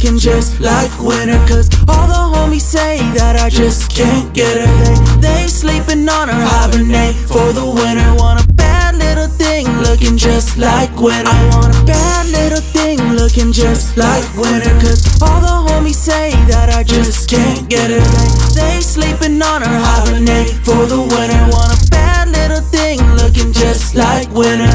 looking just like winter. Cause all the homies say that I just can't get her. They sleeping on her, hibernate for the winter. Want a bad little thing looking just like winter. I want a bad little thing looking just like winter. Cause all the homies say that I just can't get her. They sleeping on her, hibernate for the winter. Want a bad little thing looking just like winter.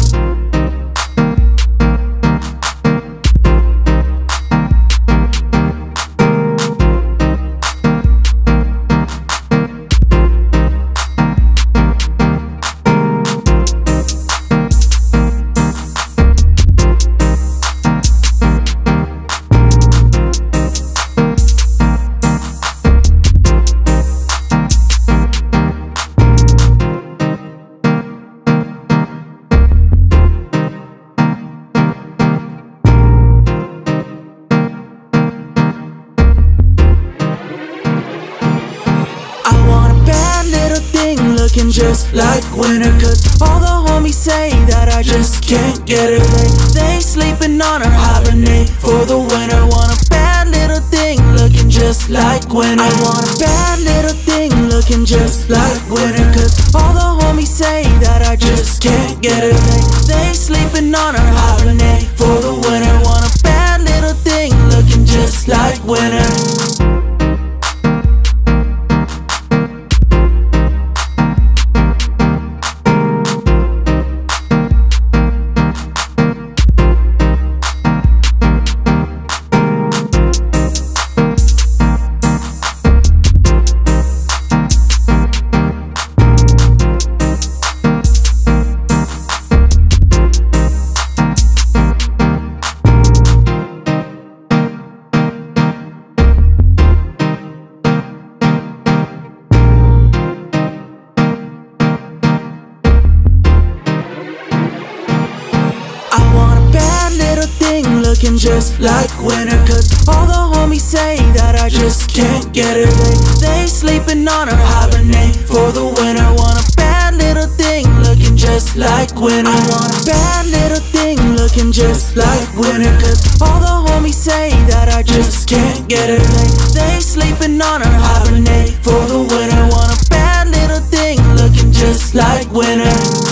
Looking just like winter. Cause all the homies say that I just can't get her. They sleeping on her, hibernate for the winter. Want a bad little thing looking just like winter. I want a bad little thing looking just like winter. Cause all the homies say that I just can't get her. They sleeping on her, hibernate for the winter. Want a bad little thing looking just like winter. Looking just like winter. Cause all the homies say that I just can't get her. They sleeping on her, hibernate for the winter. Want a bad little thing looking just like winter. I want a bad little thing looking just like winter. Cause all the homies say that I just can't get her. They sleeping on her, hibernate for the winter. Want a bad little thing looking just like winter.